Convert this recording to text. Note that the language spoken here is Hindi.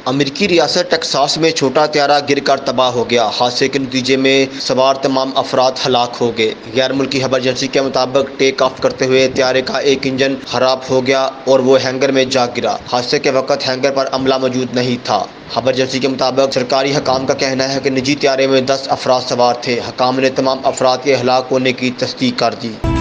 अमेरिकी रियासत टेक्सास में छोटा त्यारा गिरकर तबाह हो गया। हादसे के नतीजे में सवार तमाम अफराद हलाक हो गए। गैर मुल्की खबर एजेंसी के मुताबिक टेक ऑफ करते हुए त्यारे का एक इंजन खराब हो गया और वो हैंगर में जा गिरा। हादसे के वक्त हैंगर पर अमला मौजूद नहीं था। खबर एजेंसी के मुताबिक सरकारी हकाम का कहना है कि निजी त्यारे में 10 अफराद सवार थे। हकाम ने तमाम अफराद के हलाक होने की तस्दीक कर दी।